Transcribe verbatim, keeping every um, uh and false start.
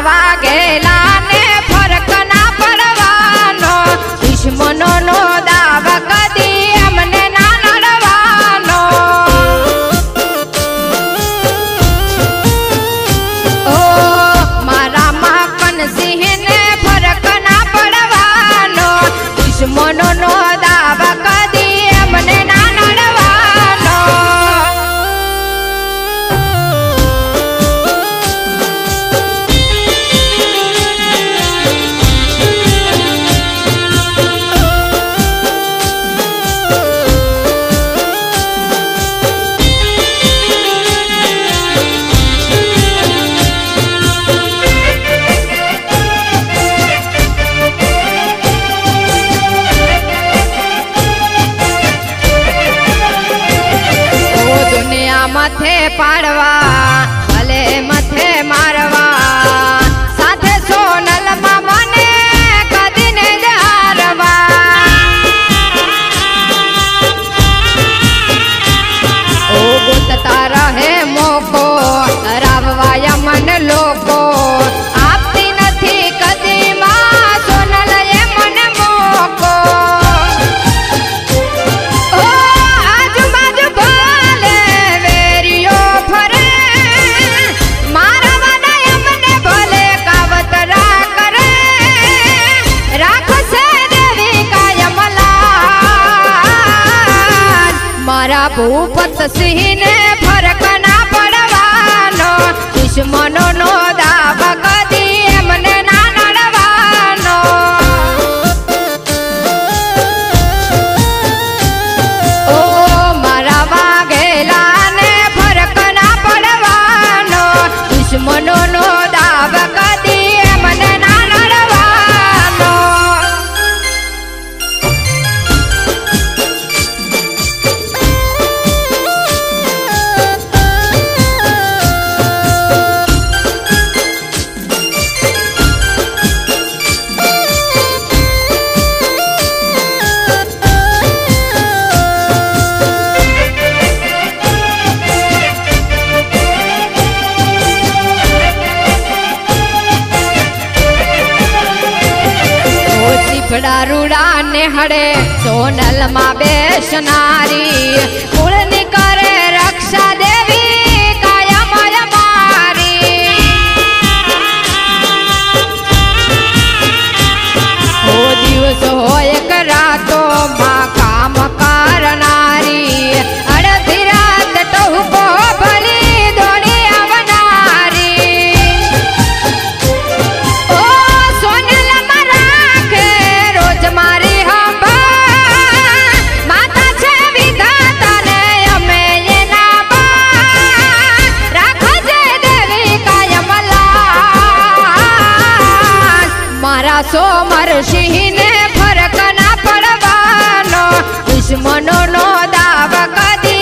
વાઘેલા ને ફરક ના પડવાનો, દુશ્મનો નો દાવ કદી અમને ના નડવાનો। ઓ મારા માખનસિંહ ને ફરક ના પડવાનો, દુશ્મનો નો દાવ કદી અમને ના નડવાનો। मथे पाड़वा भले मथे मारवा, साथे सोनल मामा ने कदी ने हारवा। ओ गुतता रहे मोको राववा यमन लोको, आपती नथी कदी मां सोनल ये मन मोको। भूपत सिंह ने फरक ना पड़वानो, दुश्मनो नो दाव कदी एमने ना नड़वानो। ओ मारा वाघेला ने फरक ना पड़वानो, दुश्मनो नो दाव कदी एमने ना नड़वानो। रूड़ा ने हड़े सोनल माँ बेसनारी, कुल निकरे रक्षा देवी कायम मारी। हो दिवस हो एक रातो माँ काम करनारी, अड़धी रात टहुको भली धोनी अवनारी। ओ सोनल मराखे रोज मारी सोमर सिंह ने फरक ना पड़वानो, दुश्मनो नो दाव कदी